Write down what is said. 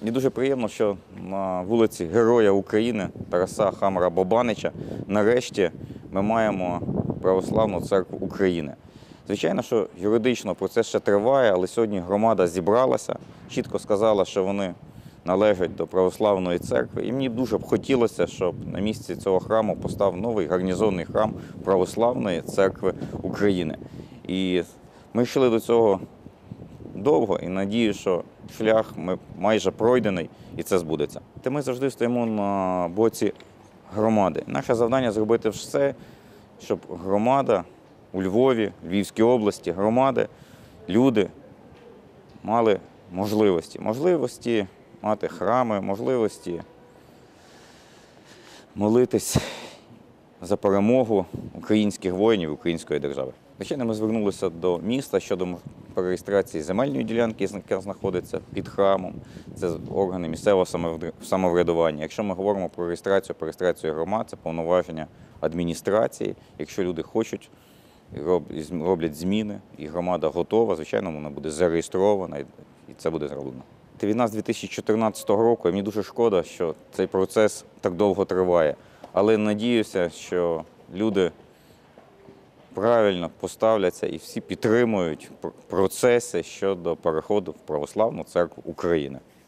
Мені дуже приємно, що на вулиці Героя України Тараса Хамера Бабанича нарешті ми маємо Православну Церкву України. Звичайно, що юридично процес ще триває, але сьогодні громада зібралася, чітко сказала, що вони належать до Православної Церкви. І мені дуже б хотілося, щоб на місці цього храму постав новий гарнізонний храм Православної Церкви України. І ми йшли до цього довго і надію, що шлях майже пройдений і це збудеться. Ми завжди стоїмо на боці громади. Наше завдання – зробити все, щоб громада у Львові, Львівській області, громади, люди мали можливості мати храми, можливості молитись за перемогу українських воїнів, української держави. Звичайно, ми звернулися до міста щодо перереєстрації земельної ділянки, яка знаходиться під храмом. Це органи місцевого самоврядування. Якщо ми говоримо про реєстрацію громад, це повноваження адміністрації. Якщо люди хочуть, роблять зміни, і громада готова, звичайно, вона буде зареєстрована, і це буде зроблено. Війна з 2014 року, і мені дуже шкода, що цей процес так довго триває. Але надіюся, що люди правильно поставляться і всі підтримують процеси щодо переходу в Православну Церкву України.